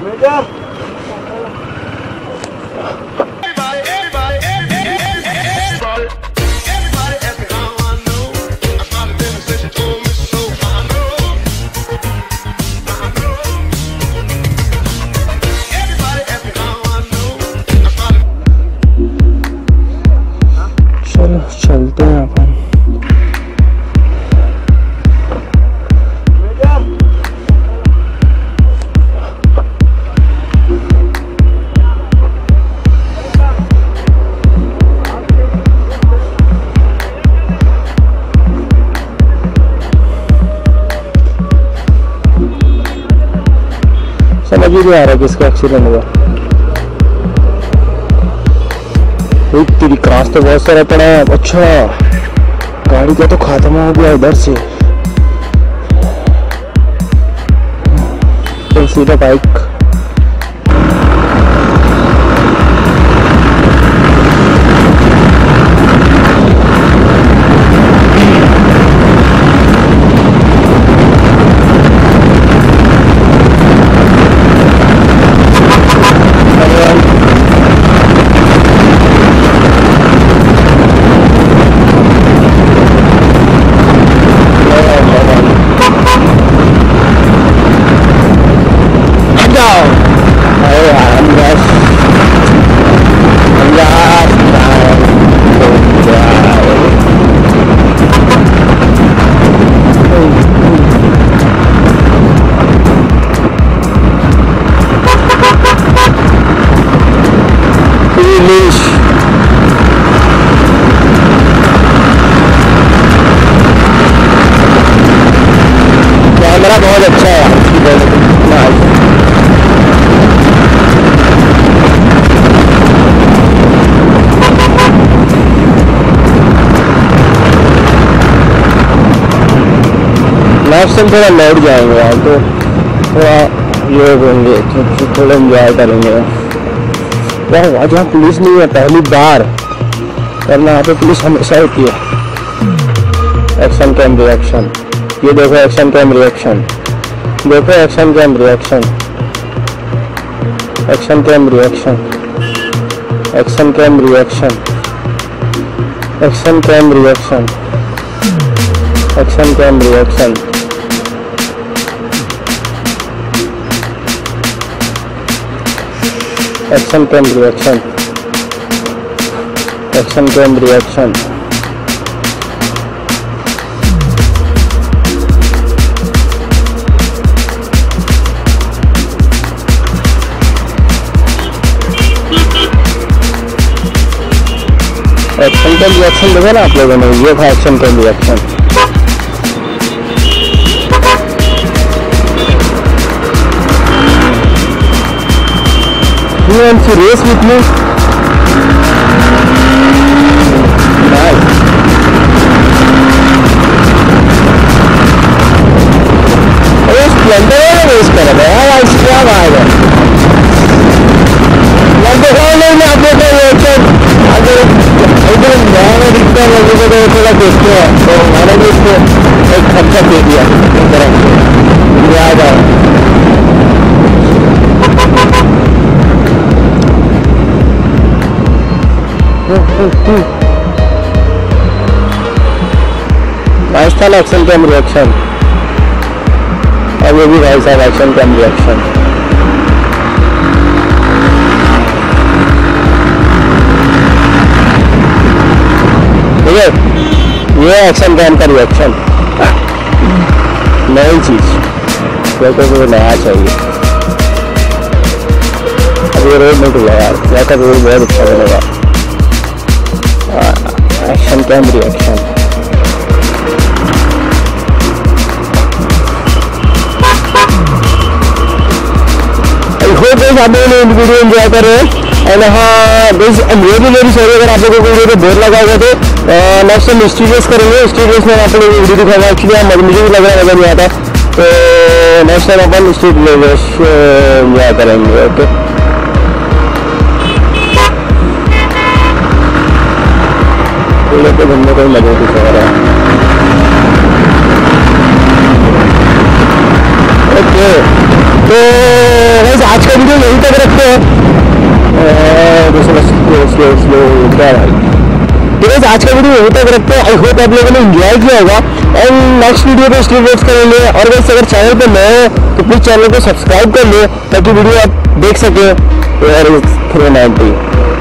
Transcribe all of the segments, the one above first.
चलो चलते हैं अपन। समझ ही नहीं आ रहा किसका एक्सीडेंट हुआ। तेरी क्रॉस तो बहुत सारा पड़ा है। अच्छा गाड़ी का तो खात्मा हो गया इधर से। तो सीधा बाइक कैमरा बहुत अच्छा है। लेफ्ट से थोड़ा लौट जाएंगे यार, तो थोड़ा ये होंगे, थोड़ा एंजॉय करेंगे यार। आज यहाँ पुलिस नहीं है, पहली बार, वरना यहाँ पे पुलिस हमेशा होती है। एक्शन कैम रिएक्शन, ये देखो एक्शन कैम रिएक्शन, देखो action cam reaction, action cam reaction, action cam reaction, action cam reaction, action cam reaction. Action cam reaction, action cam reaction. Action cam reaction देखो ना आप लोगों ने, ये था action cam reaction. You want to race with me? Nice. अरे Splendor में race कर रहे हैं यार, क्या बात है। मैं देखा नहीं आप लोग का रिएक्शन, अगर इधर नया दिखता है लोगों को तो थोड़ा देखते हैं, तो मैंने भी इसको एक खर्चा दे दिया इस तरह से याद आया। नाइस था ना एक्शन कैम रिएक्शन। और ये भी भाई साहब एक्शन कैम रिएक्शन। ठीक है, ये एक्शन कैम का रिएक्शन, नई चीज, देखो तो नया चाहिए। अब ये रोड नहीं खुला यार, या तो रोड बहुत अच्छा बनेगा। Action cam reaction. I hope guys आप लोग वीडियो एंजॉय कर रहे हैं। एंड हाँ guys, I am really very sorry अगर आप लोगों को वीडियो बोर लगा हुआ तो नेक्स्ट टाइम स्ट्रीट रेस करेंगे। स्ट्रीट रेस में आप लोगों को वीडियो दिखाएगा। एक्चुअली मुझे भी लगा नजर नहीं आता, तो नेक्स्ट टाइम अपन स्ट्रीट रेस एंजॉय करेंगे। ओके, तो घूमने को लगे कुछ हो रहा है। ओके, तो आज का स्लो क्या भाई। ठीक है, आज का वीडियो यहीं तक रखते हैं। आई होप आप लोगों ने एंजॉय किया होगा और नेक्स्ट वीडियो पे स्टिल वेट करेंगे। और वैसे अगर चैनल पे नए हो तो प्लीज चैनल को सब्सक्राइब कर लो ताकि वीडियो आप देख सके। और 390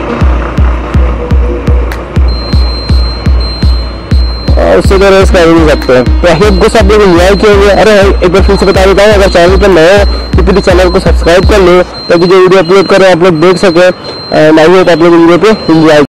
और उससे तो रेस कर ही नहीं सकते। तो आई होप आप लोग एंजॉय किए। अरे एक बार फिर से बता देता हूँ, अगर चैनल पर नए हो तो प्लीज चैनल को सब्सक्राइब कर लो ताकि जो वीडियो अपलोड करें आप लोग देख सके। आई होप आप लोग वीडियो पे एंजॉय